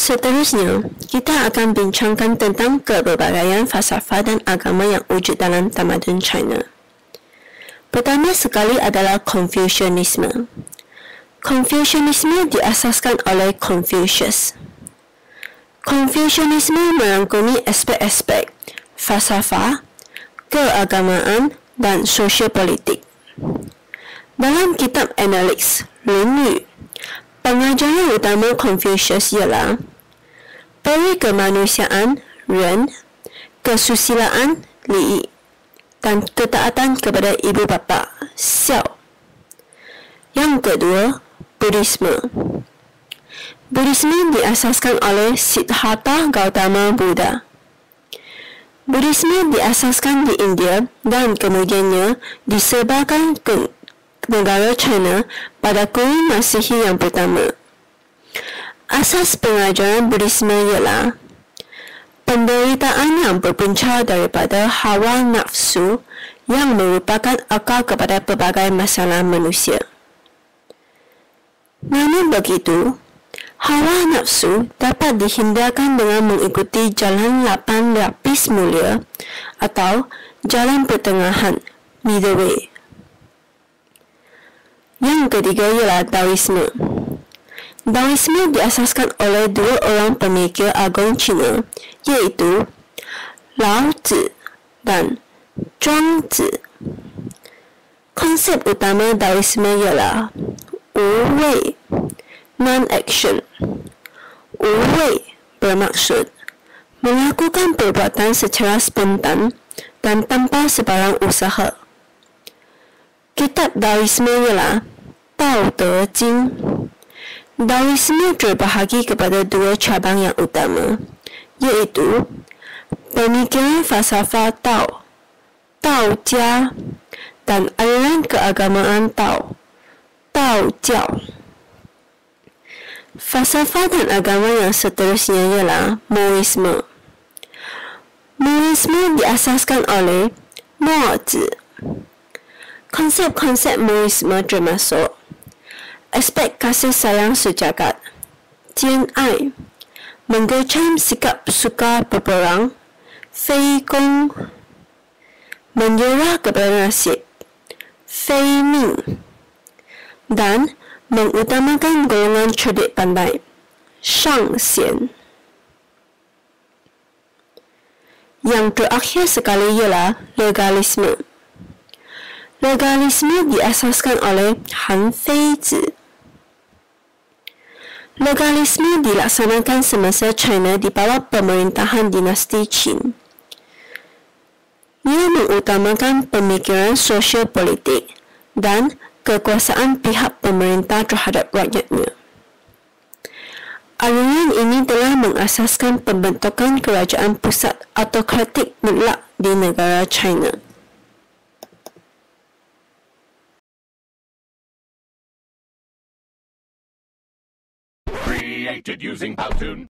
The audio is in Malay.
Seterusnya, kita akan bincangkan tentang kepelbagaian falsafah dan agama yang wujud dalam tamadun China. Pertama sekali adalah Confucianisme. Confucianisme diasaskan oleh Confucius. Confucianisme merangkumi aspek-aspek falsafah, keagamaan, dan sosio-politik. Dalam kitab Analytics, Lin Yu, pengajaran utama Confucius ialah peri kemanusiaan, Ren, kesusilaan, Li, dan ketaatan kepada ibu bapa, Xiao. Yang kedua, Buddhisme. Buddhisme diasaskan oleh Siddhartha Gautama Buddha. Buddhisme diasaskan di India dan kemudiannya disebarkan ke negara China pada kurun Masihi yang pertama. Asas pengajaran Buddhisme ialah penderitaan yang berpunca daripada hawa nafsu yang merupakan akar kepada pelbagai masalah manusia. Namun begitu, hawa nafsu dapat dihindarkan dengan mengikuti jalan 8 lapis mulia atau jalan pertengahan, middle way. Yang ketiga ialah Taoisme. Taoisme diasaskan oleh dua orang pemikir agung Cina, iaitu Lao Tzu dan Zhuang Zi. Konsep utama Taoisme ialah Wu Wei, non-action. Wu Wei bermaksud melakukan perbuatan secara spontan dan tanpa sebarang usaha. Kitab Taoisme ialah Tao De Jing. Taoisme terbahagi kepada dua cabang yang utama, iaitu pemikiran falsafah Tao, Tao Jia, dan aliran keagamaan Tao, Tao Jiao. Falsafah dan agama yang seterusnya ialah Moisme. Moisme diasaskan oleh Mo Zi. Konsep-konsep Moisme termasuk aspek kasih sayang sejagat, Jian Ai, menggercam sikap suka berperang, Fei Gong, menyerah kepada nasib, Fei Ming, dan mengutamakan golongan cerdik pandai, Shang Xian. Yang terakhir sekali ialah Legalisme. Legalisme diasaskan oleh Han Feizi. Legalisme dilaksanakan semasa China di bawah pemerintahan dinasti Qin. Ia mengutamakan pemikiran sosial politik dan kekuasaan pihak pemerintah terhadap rakyatnya. Aliran ini telah mengasaskan pembentukan kerajaan pusat autokratik mutlak di negara China. Created using Powtoon.